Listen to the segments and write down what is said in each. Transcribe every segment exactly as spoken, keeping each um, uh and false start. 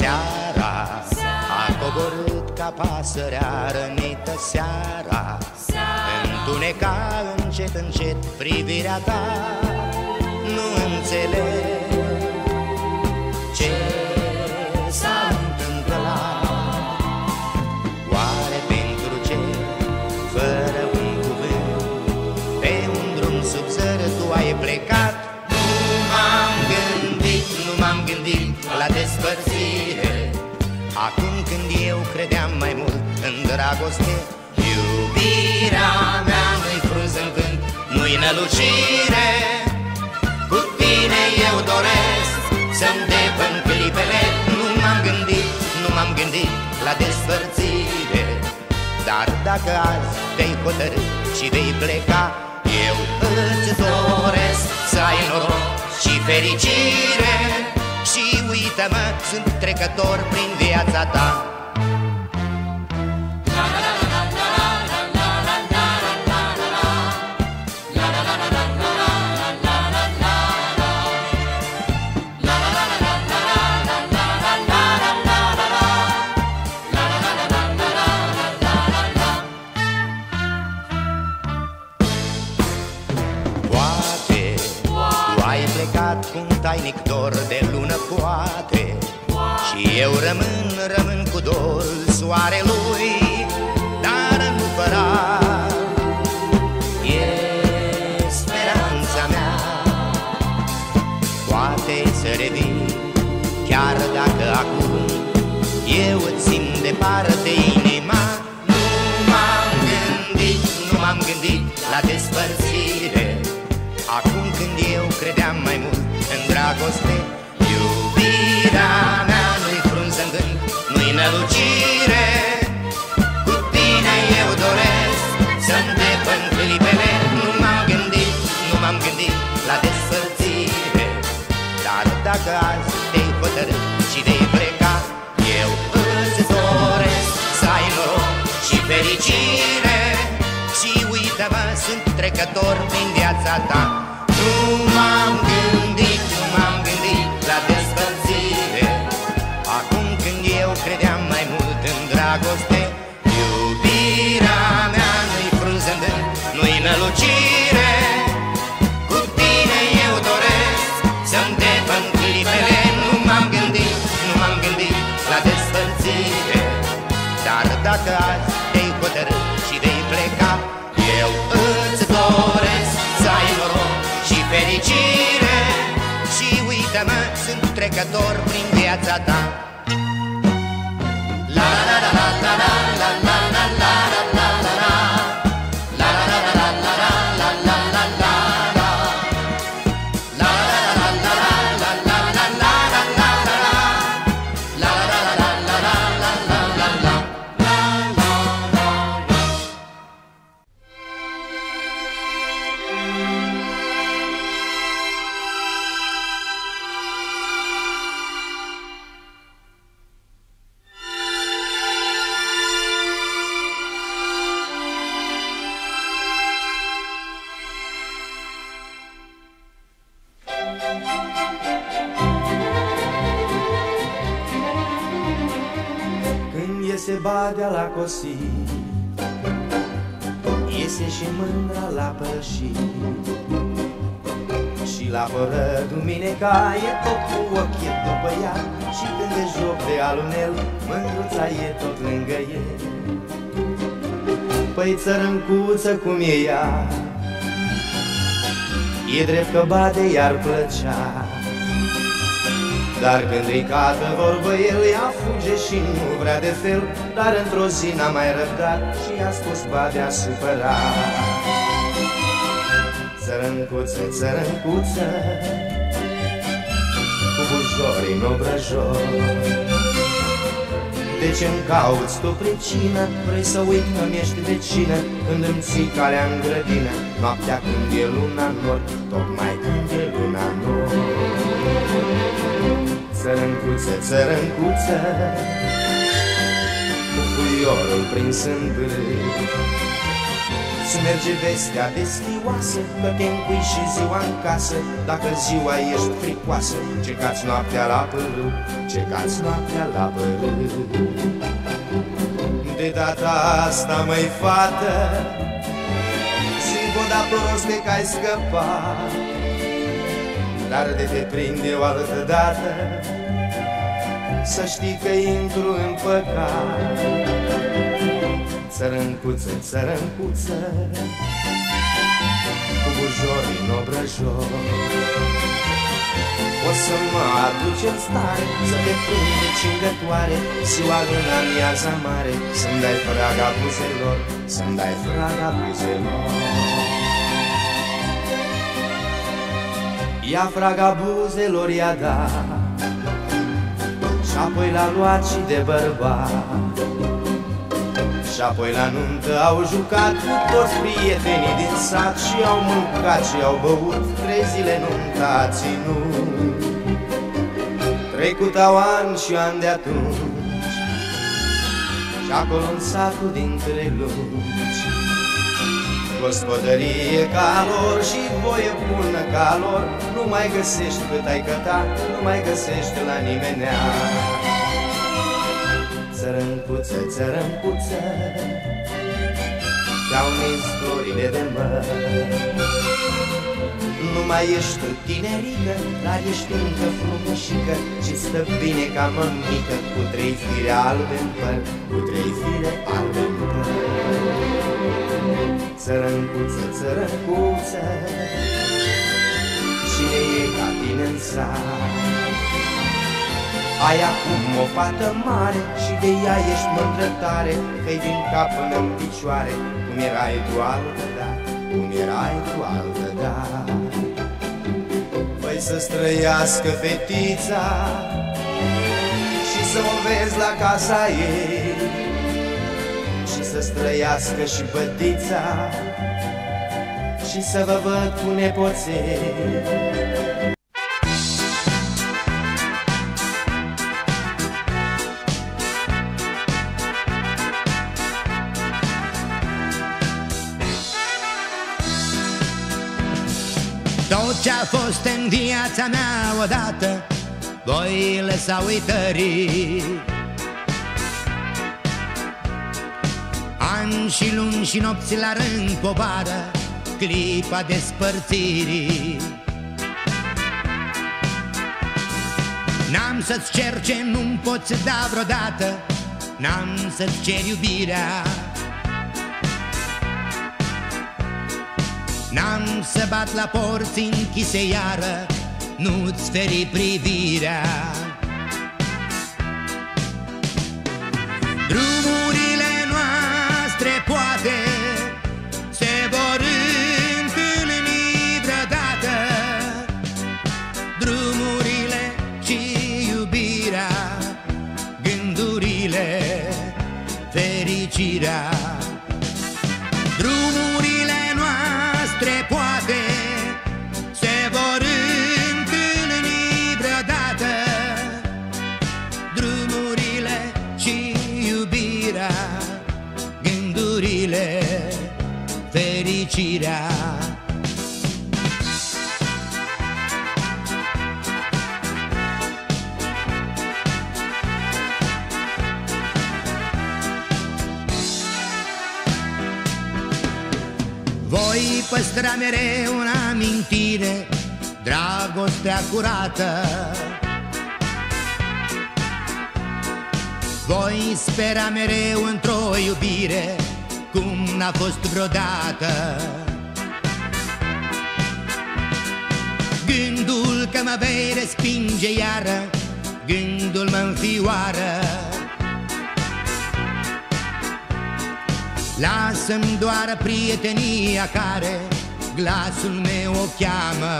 Seara a coborât ca pasărea rănită. Seara întuneca încet, încet privirea ta. Nu înțeleg ce s-a întâmplat. Oare pentru ce, fără un cuvânt, pe un drum sub zără tu ai plecat? Nu m-am gândit, nu m-am gândit la despărțire. Acum când eu credeam mai mult în dragoste, iubirea mea nu-i frunză în vânt, nu-i nălucire. Cu tine eu doresc să-mi depăn clipele. Nu m-am gândit, nu m-am gândit la despărțire. Dar dacă azi te-ai hotărât și vei pleca, eu îți doresc să ai noroc și fericire. Și uită-mă, sunt trecător prin viața ta. Poate tu ai plecat cu un tainic dor de lună, poate, și eu rămân, rămân cu dorul soarelui. Dar nu păra, e speranța mea. Poate să revii, chiar dacă acum eu îți simt departe inima. Nu m-am gândit, nu m-am gândit la despărțire. Acum când eu credeam mai mult în dragoste, iubirea mea nu-i frunză în gând, nu-i nălucire. Cu tine eu doresc să-mi depăn clipele. Nu m-am gândit, nu m-am gândit la despărțire. Dar dacă azi te-ai hotărât și vei pleca, eu îți doresc să ai noroc și fericire. Și uită-mă, sunt trecător prin viața ta. Nu m-am gândit, nu m-am gândit la despărțire. Acum când eu credeam mai mult în dragoste, iubirea mea nu-i frunză în vânt, nu-i nălucire. Cu tine eu doresc să-mi depăn clipele. Nu m-am gândit, nu m-am gândit la despărțire. Dar dacă azi te-ai hotărât și vei pleca, eu îți doresc să ai noroc și fericire. Și uită-mă, sunt trecător prin viața ta. La la la la la la la la la la la la la. La la la la la la la la la la la. La la la la la la la la la la la la. La la la la la la la la la la. Când iese badea la cosit, iese și mândra la pășit. Și la fără dumineca e tot cu ochii după ea. Și când de joc de alunel, mândruța e tot lângă el. Păi țărâncuță cum e ea, e drept că bade i-ar plăcea. Dar când îi cată vorbă el, ea fuge și nu vrea de fel. Dar într-o zi n-a mai răbdat și i-a spus badea supărat: țărâncuță, țărâncuță, cu bujorii în obrăjor, de ce-mi cauți tu pricină? Vrei să uit că-mi ești vecină, când îmi ții calea în grădină, noaptea când e luna nor, tocmai când e luna nor. Țărâncuță, țărâncuță, cu puiorul prins în vârf, să merge vestea destioasă, că te încui și ziua în casă. Dacă ziua ești fricoasă, cecați noaptea la părâu, cecați noaptea la părâu. De data asta, măi fată, simt o dată roste că ai scăpat, dar de te prinde o altă dată, să știi că intru în păcat. Țărâncuță, țărâncuță, cu bujorii în obrăjor, o să mă aduci în stare să te prind de cingătoare, ziua în amiaza mare, să-mi dai fraga buzelor, să-mi dai fraga buzelor. Ia fraga buzelor, i-a dat, și apoi l-a luat și de bărbat. Și apoi la nuntă au jucat cu toți prietenii din sat, și au mâncat și au băut, trei zile nunta a ținut. Trecutau ani și ani de atunci, și acolo în satul dintre lungi, gospodărie ca lor și voie bună ca lor, nu mai găsești cât ai cătat, nu mai găsești la nimenea. Țărâncuță, țărâncuță, ca-au nins florile de măr. Nu mai ești tinerică, dar ești încă frumușică, și stă bine ca mămică, cu trei fire albe în păr, cu trei fire albe în păr. Țărâncuță, țărâncuță, cine e ca tine în sat? Ai acum o fată mare și de ea ești mândră tare, că-i din cap până în picioare, cum erai tu altă dat, cum erai tu altă dat. Păi să-ți trăiască fetița și să o vezi la casa ei, și să-ți trăiască și bătița și să vă văd cu nepoței. Tot ce-a fost în viața mea odată voi lăsa uitării. Ani și luni și nopți la rând povară clipa despărțirii. N-am să-ți cer ce nu-mi poți da vreodată, n-am să-ți cer iubirea. N-am să bat la porți închise iară, nu-ți feri privirea. Drumurile noastre poate se vor întâlni vreodată, drumurile și iubirea, gândurile, fericirea. Drumurile noastre poate se vor întâlni vreodată, drumurile și iubirea, gândurile, fericirea. Voi păstra mereu în amintire dragostea curată, voi spera mereu într-o iubire cum n-a fost vreodată. Gândul că mă vei respinge iară, gândul mă înfioară. Lasă-mi doar prietenia care glasul meu o cheamă.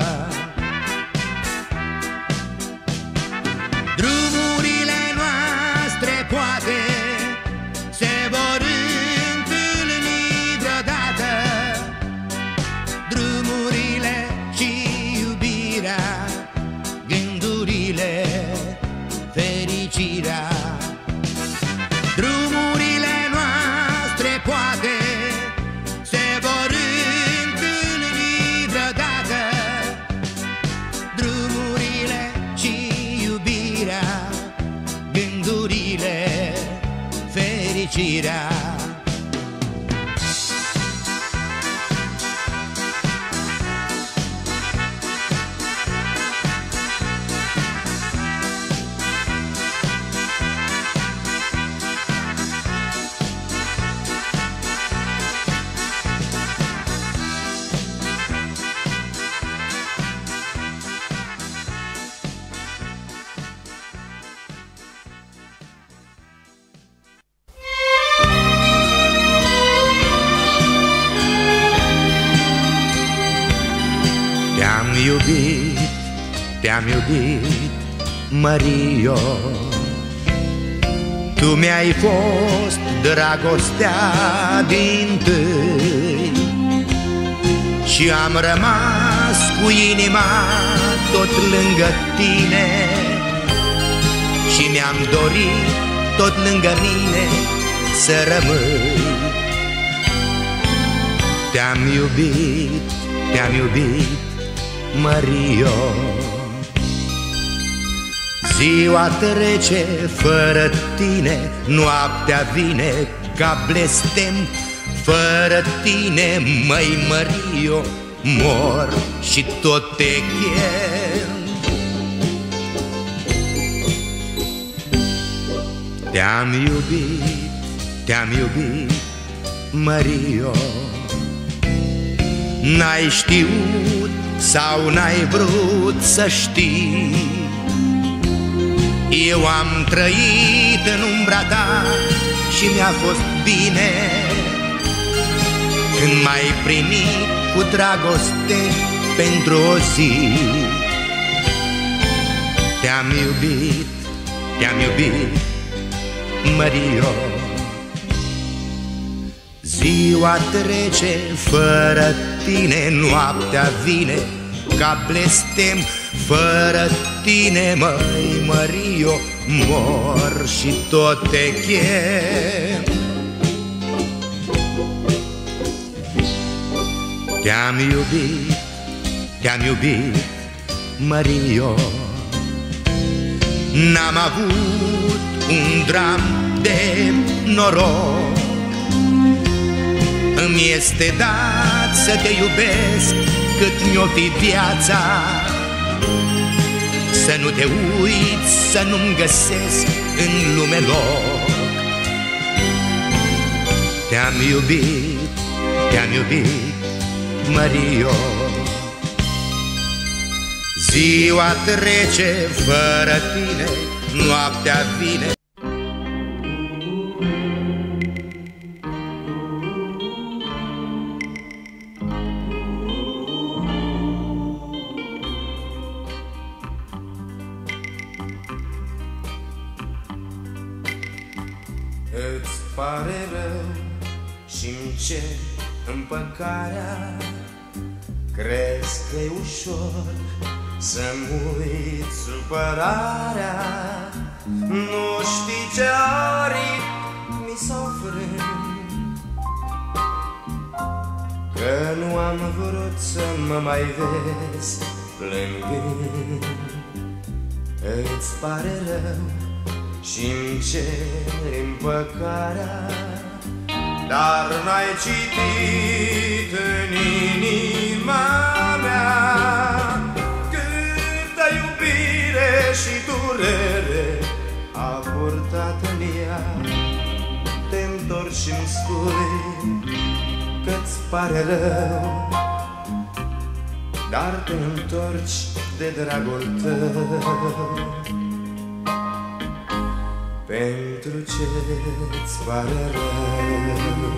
Drumurile noastre poate se vor întâlni vreodată, drumurile și iubirea, gândurile, fericirea. Drumurile noastre poate se vor fericirea. Te-am iubit, te-am iubit, Mărio. Tu mi-ai fost dragostea dintâi și am rămas cu inima tot lângă tine și mi-am dorit tot lângă mine să rămâi. Te-am iubit, te-am iubit, Mărio. Ziua trece fără tine, noaptea vine ca blestem. Fără tine, măi Mărio, mor și tot te chem. Te-am iubit, te-am iubit, Mărio. N-ai știut sau n-ai vrut să știi, eu am trăit în umbra ta și mi-a fost bine când m-ai primit cu dragoste pentru o zi. Te-am iubit, te-am iubit, Mărio. Ziua trece fără tine, noaptea vine ca blestem. Fără tine, măi Mărio, mor și tot te chem. Te-am iubit, te-am iubit, Mărio. N-am avut un dram de noroc, îmi este dat să te iubesc cât mi-o fi viața. Să nu te uiți, să nu-mi găsesc în lume loc. Te-am iubit, te-am iubit, Mărio. Ziua trece fără tine, noaptea vine. Îți pare rău și-mi cer împăcarea. Crezi că-i ușor să-mi uiți supărarea. Nu știi ce aripi mi s-au frânt, că nu am vrut să mă mai vezi plângând. Îți pare rău și-mi ceri împăcarea, dar n-ai citit în inima mea câtă iubire și durere a purtat în ea. Te-ntorci și-mi spui că-ți pare rău, dar te întorci de dragul tău. Pentru ce-ți pare rău?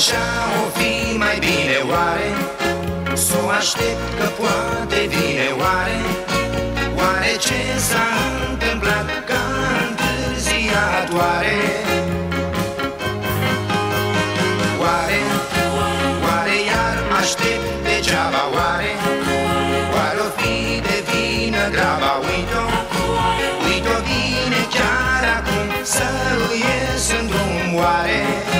așa o fi mai bine oare? S-o aștept că poate vine oare? Oare ce s-a întâmplat că a întârziat oare? Oare, oare iar aștept degeaba oare? Oare-o fi de vină graba? Uit-o, uit-o vine chiar acum să ies în drum oare?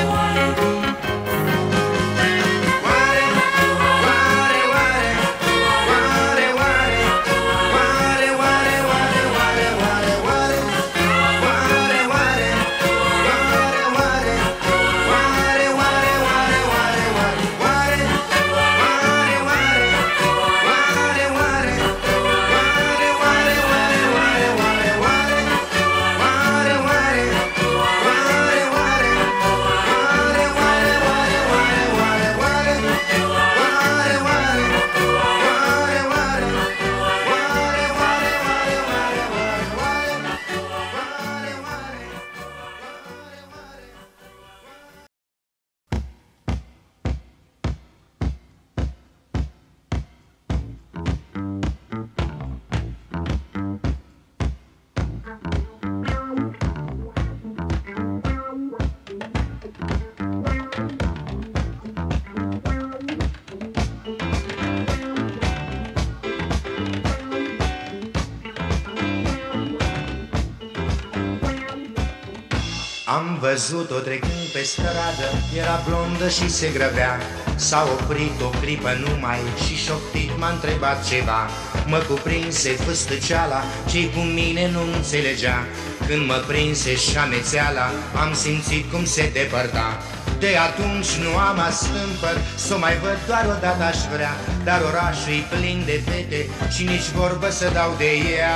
Am văzut-o trecând pe stradă, era blondă și se grăbea. S-a oprit o clipă numai și șoptit m-a întrebat ceva. Mă cuprinse fâstăceala, ce-i cu mine nu înțelegea. Când mă prinse și amețeala, am simțit cum se depărta. De atunci nu am astâmpăr, s-o mai văd doar o dată aș vrea. Dar orașul-i plin de fete și nici vorbă să dau de ea.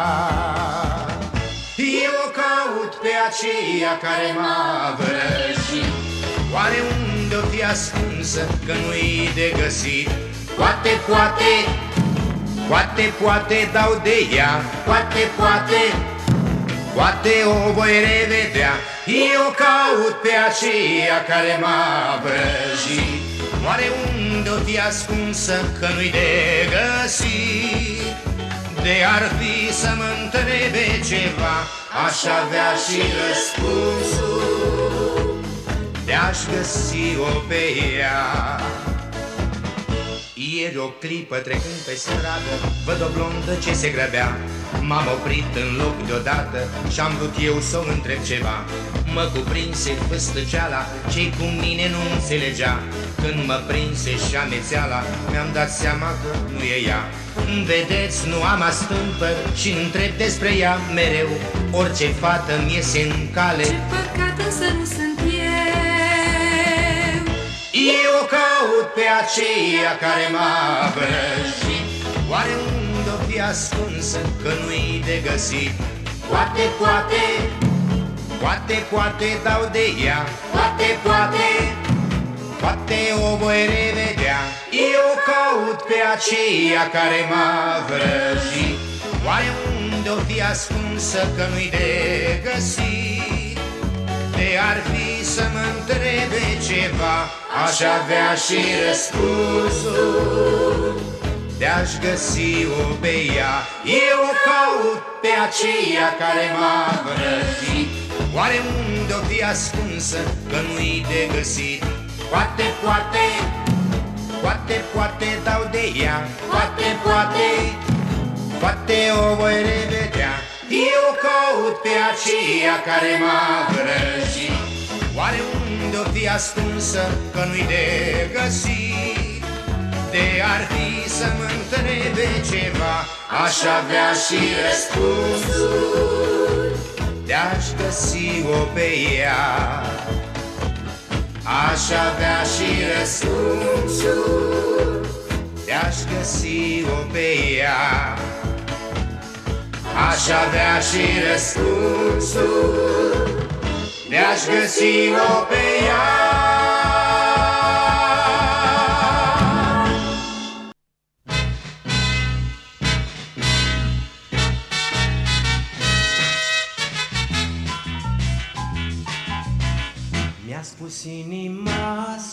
Eu o caut pe aceea care m-a vrăjit. Oare unde-o fi ascunsă, că nu-i de găsit? Poate, poate, poate, poate dau de ea. Poate, poate, poate o voi revedea. Eu o caut pe aceea care m-a vrăjit. Oare unde-o fi ascunsă, că nu-i de găsit? De ar fi să mă întrebe ceva, aș avea și răspunsul, de-aș găsi-o pe ea. Ieri o clipă trecând pe stradă, văd o blondă ce se grăbea. M-am oprit în loc deodată și-am vrut eu să o întreb ceva. Mă cuprinse fâstăceala, ce-i cu mine nu înțelegea. Când mă prinse și amețeala, mi-am dat seama că nu e ea. Vedeți, nu am astâmpăr și întreb despre ea mereu. Orice fată mi iese în cale. Ce păcat însă nu sunt eu. Eu o caut pe aceea care m-a vrăjit. Oare unde-o fi ascunsă, că nu-i de găsit? Poate, poate, poate, poate dau de ea. Poate, poate, poate o voi revedea. Eu o caut pe aceea care m-a vrăjit. Oare unde-o fi ascunsă, că nu-i de găsit? De ar fi să mă întrebe ceva, aș avea și răspunsul, de-aș găsi-o pe ea. Eu o caut pe aceea care m-a vrăjit. Oare unde-o fi ascunsă, că nu-i de găsit? Poate, poate, poate, poate dau de ea. Poate, poate, poate o voi revedea. Eu o caut pe aceea care m-a vrăjit. Oare unde-o fi ascunsă, că nu-i de găsit? De ar fi să mă întrebe ceva, aș avea și răspunsul, de-aș găsi-o pe ea. Aș avea și răspunsul, de-aș găsi-o pe ea. Aș avea și răspunsul, de-aș găsi-o pe ea. Mi-a spus inima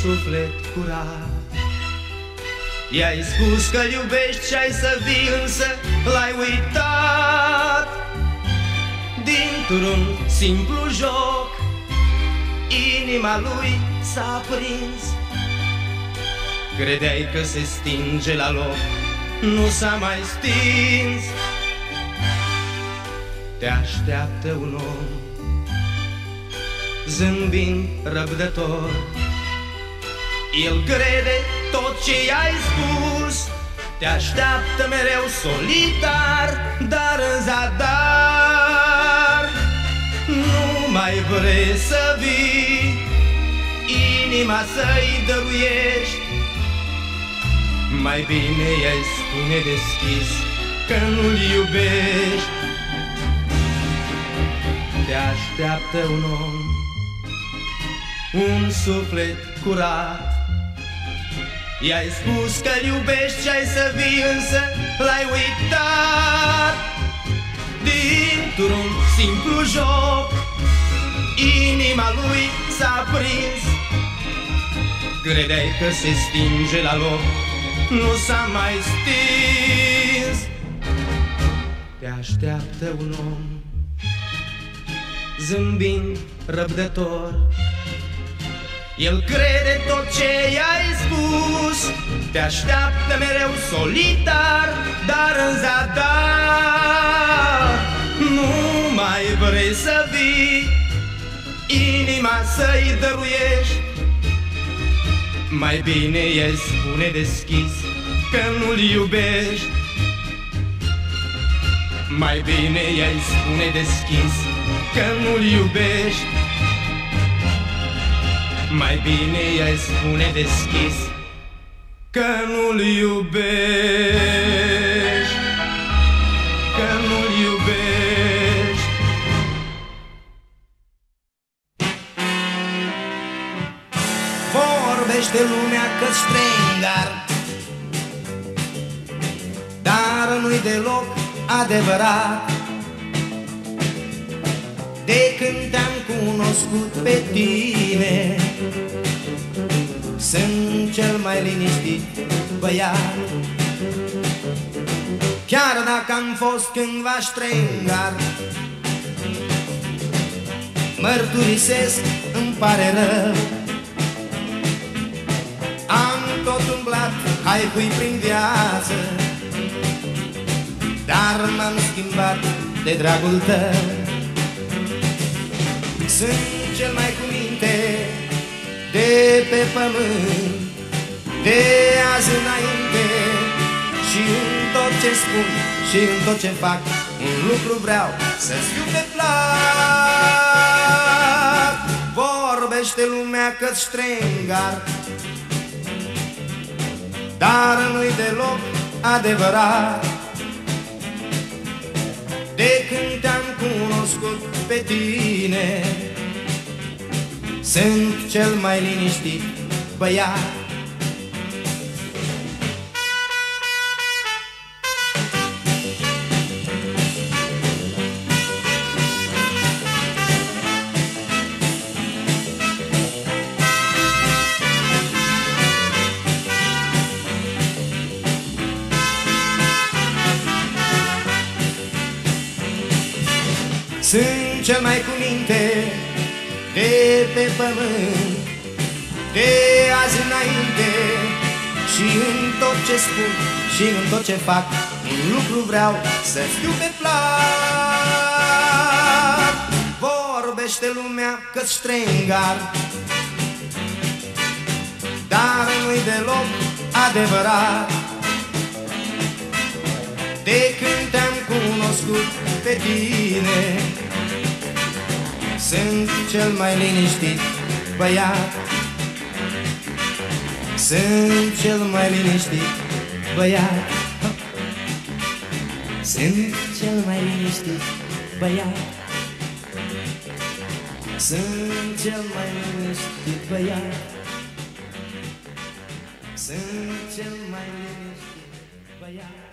suflet curat. I-ai spus că-l iubești și ai să vii, însă l-ai uitat. Dintr-un simplu joc inima lui s-a prins. Credeai că se stinge la loc, nu s-a mai stins. Te așteaptă un om zâmbind răbdător. El crede tot ce i-ai spus. Te așteaptă mereu solitar, dar în zadar nu mai vrei să vii, inima să-i dăruiești. Mai bine i-ai spune deschis că nu-l iubești. Te așteaptă un om, un suflet curat. I-ai spus că-l iubești și ai să vii, însă l-ai uitat. Dintr-un simplu joc inima lui s-a prins. Credeai că se stinge la loc, nu s-a mai stins. Te așteaptă un om zâmbind răbdător. El crede tot ce i-ai spus. Te așteaptă mereu solitar, dar în zadar nu mai vrei să vii, inima să-i dăruiești. Mai bine i-ai spune deschis că nu-l iubești. Mai bine i-ai spune deschis că nu-l iubești. Mai bine i-ai spune deschis că nu-l iubești, că nu-l iubești. Vorbește lumea că-ți strengar, dar nu-i deloc adevărat. De când te-am cunoscut pe tine, sunt cel mai liniștit băiat. Chiar dacă am fost cândva strengar, mărturisesc, îmi pare rău. Am tot umblat haicui prin viață, dar m-am schimbat de dragul tău. Sunt cel mai cu minte de pe pământ, de azi înainte. Și în tot ce spun și în tot ce fac, un lucru vreau, să-ți fiu pe plac. Vorbește lumea că-ți strengar, dar nu-i deloc adevărat. De când te-am cunoscut pe tine, sunt cel mai liniștit băiat. Sunt cel mai cu minte de pe pământ, de azi înainte. Și în tot ce spun și în tot ce fac, un lucru vreau, să fiu pe plac. Vorbește lumea că-ți strengar, dar nu-i deloc adevărat. De când te-am cunoscut pe tine, sunt cel mai liniștit băiat. Sunt cel mai liniștit băiat. Sunt cel mai liniștit băiat. Sunt cel mai liniștit băiat. Sunt cel mai liniștit băiat.